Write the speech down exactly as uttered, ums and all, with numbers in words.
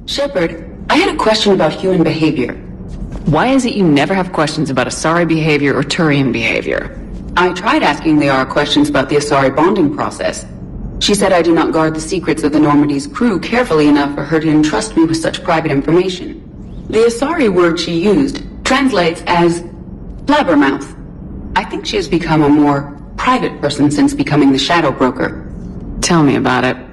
Shepard, I had a question about human behavior. Why is it you never have questions about Asari behavior or Turian behavior? I tried asking Liara questions about the Asari bonding process. She said I do not guard the secrets of the Normandy's crew carefully enough for her to entrust me with such private information. The Asari word she used translates as blabbermouth. I think she has become a more private person since becoming the Shadow Broker. Tell me about it.